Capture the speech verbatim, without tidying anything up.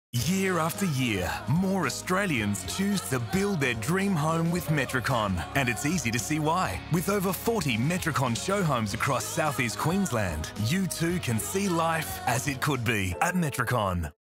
Year after year, more Australians choose to build their dream home with Metricon. And it's easy to see why. With over forty Metricon show homes across southeast Queensland, you too can see life as it could be at Metricon.